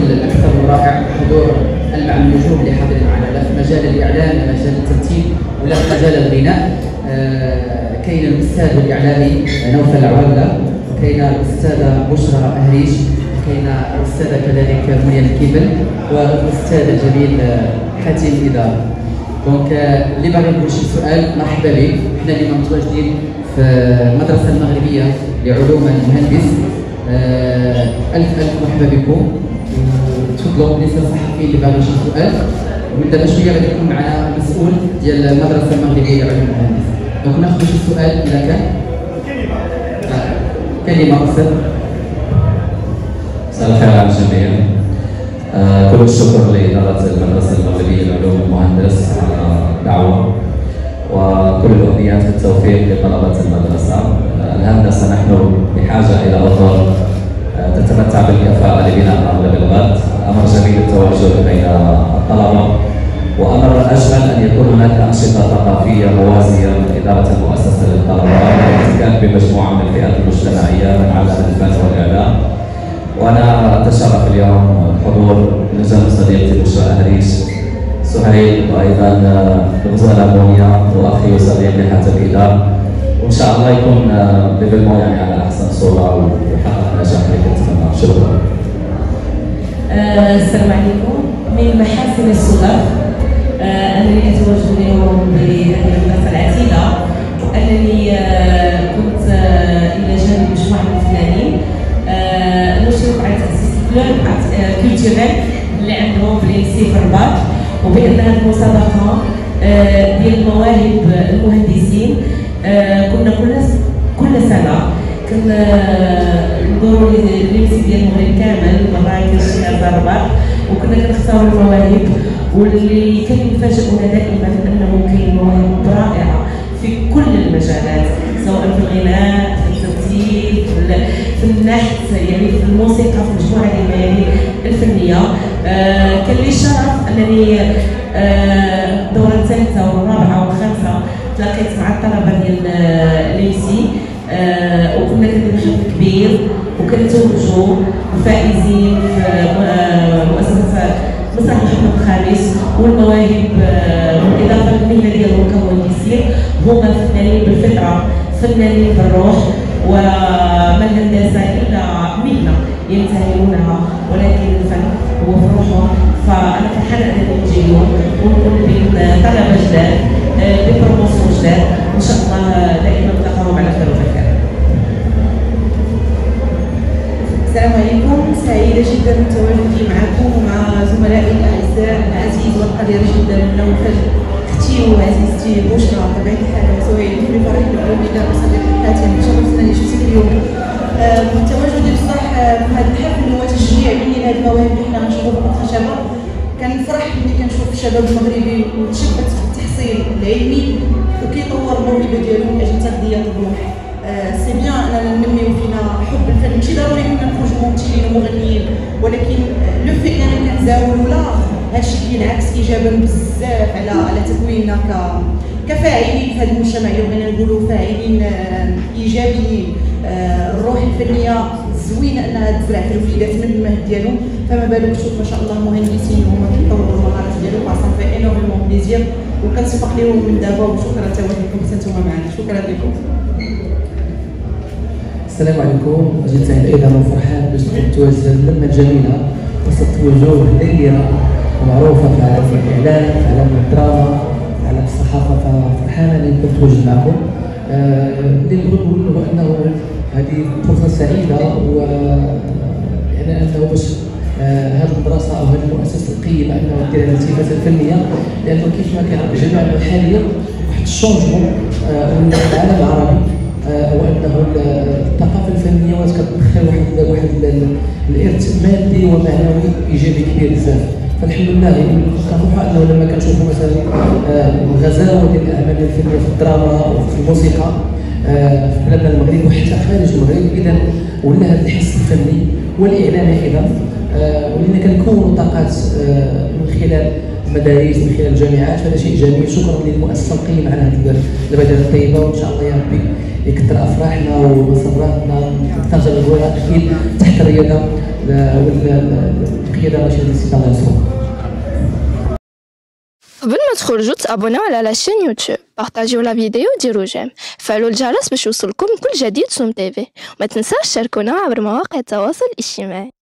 الحفل الاكثر من رائع، حضور المع النجوم اللي حاضرين معنا لا في مجال الاعلام لا مجال التمثيل ولا في مجال الغناء. كاين الاستاذ الاعلامي نوفل عوالة، كاين الاستاذه بشرى أهريش، كاين الاستاذه كذلك منيا الكيبل، والاستاذ الجميل حاتم إدارة. دونك اللي باغي يقول شي سؤال مرحبا به. حنا اليوم متواجدين في المدرسه المغربيه لعلوم المهندس. الف مرحبا بكم، تفضلوا بالنسبه للصحفيين اللي باغي شي سؤال. ومن دابا شويه غادي يكون معنا المسؤول ديال المدرسه المغربيه لعلوم المهندس. دونك ناخذ شي سؤال اذا كان كلمه قصيره. مساء الخير على الجميع. كل الشكر لإدارة المدرسة المغربية لعلوم المهندس على الدعوة، وكل الأمنيات بالتوفيق لطلبة المدرسة. الهندسة نحن بحاجة إلى أطر تتمتع بالكفاءة لبناء أغلب الغد. أمر جميل التواجد بين الطلبة، وأمر أجمل أن يكون هناك أنشطة ثقافية موازية من إدارة المؤسسة للطلبة والاحتكاك بمجموعة من الفئات المجتمعية من عالم الفن والإعلام. وأنا أتشرف اليوم بحضور نجم صديقتي بشرى أهريش، سهيل، وأيضا الغزالة مونيا، وأخي وصديقي حاتم إدارة. وإن شاء الله يكون ليفل يعني على أحسن صورة ويحقق النجاح اللي كنت أتمناه. شكرا. السلام عليكم. من محاسن الصدف أنني أتواجد اليوم بهذه المدرسة العتيدة، وأنني كنت إلى جانب مجموعة من الفنانين نشرف على تأسيس كلوب كولتوريل اللي عندهم بليسي في الرباط، وبأن هذه المسابقة ديال المواهب المهندسين كنا كل سنة كندوروا ليمسي ديال المغرب كامل، مراكش، الرباط، وكنا كنختاروا المواهب، واللي كان يفاجئنا دائما انه كاين مواهب رائعه في كل المجالات، سواء في الغناء، في التمثيل، في النحت، يعني في الموسيقى، في مجموعه المهن الفنيه. كان لي الشرف انني الدوره الثالثه والرابعه والخامسه تلاقيت مع الطلبه ديال ليمسي، وكنا كنديروا حفل كبير وكنتوجوا الفائزين في مؤسسه مسرح محمد الخامس. والمواهب بالاضافه للمهنه ديالهم كمهندسين هما فنانين بالفطره، فنانين بالروح، وما الهندسه الا مهنه يمتهنونها، ولكن الفن هو في روحهم. فانا فرحانه انني نجي اليوم ونكون بين طلبه جداد ببروموسيون جداد، وان شاء الله دائما نلقاهم على خير وبركه. السلام عليكم، سعيدة جدا بتواجدي معكم ومع زملائي الأعزاء العزيز والقدير جدا نوفل، أختي وعزيزتي بشرى، بطبيعة الحال سهيل، كل فرح بالوالدة وصديقي حاتم. شرفتنا اللي شفتك اليوم. تواجدي بصح في هذا الحفل هو تشجيع مني لهذه المواهب اللي حنا غنشوفوها كشباب. كنفرح ملي كنشوف الشباب المغربي متشبت بالتحصيل العلمي وكيطور الموهبة ديالو من أجل تغذية الروح. سي بيان اننا ننميو فينا حب الفن، ماشي ضروري كنا نخرجوا ممثلين ومغنيين، ولكن لو في اننا كنتزاولوا لا هادشي كينعكس ايجابا بزاف على تكويننا كفاعلين في هذا المجتمع. اليوم بغينا نقولوا فاعلين ايجابيين. الروح الفنيه زوينه انها تزرع في الوليدات من المهد ديالهم، فما بالك تشوف ما شاء الله مهندسين هما كيطوروا المهارات ديالهم. صافي في انورمون بليزير وكنصفق لهم من دابا، وشكرا تواجدكم حتى معنا. شكرا لكم. السلام عليكم. جيت سعيد ايضا وفرحان باش نتواجد اللمه الجميله وسط وجوه نيره ومعروفه في عالم الاعلام، في عالم الدراما، في عالم الصحافه. ففرحان اني كنت متواجد معكم. اللي نقول هو انه هذه فرصه سعيده، و يعني انه باش هذه المدرسه او هذه المؤسسه القيمه انها دير الالتفاته الفنيه، لانه كيف ما كان الجامعه الحاليه واحد الشونجمون من العالم العربي، وانه الثقافه الفنيه كتدخل واحد الارث مادي ومعنوي ايجابي كبير بزاف. فالحمد لله كنفرحوا انه لما كنشوفوا مثلا الغزاوه ديال الاعمال الفنيه في الدراما وفي الموسيقى في بلادنا المغرب وحتى خارج المغرب، اذا ولا هذا الحس الفني والاعلامي ايضا، ولينا كنكونوا طاقات من خلال المدارس، من خلال الجامعات. هذا شيء جميل. شكرا للمؤسسه القيمه على هذه البادره الطيبه، وان شاء الله يا ربي يكثر افراحنا ومسراتنا، تحتاج الهواء اكيد تحت الرياضه والقياده الرشيده للسيد الله ينصرو. قبل ما تخرجوا تابوناو على لاشين يوتيوب، بارطاجيو لا فيديو وديروا جيم، فعلوا الجرس باش يوصلكم كل جديد سوم تيفي، وما تنساوش تشاركونا عبر مواقع التواصل الاجتماعي.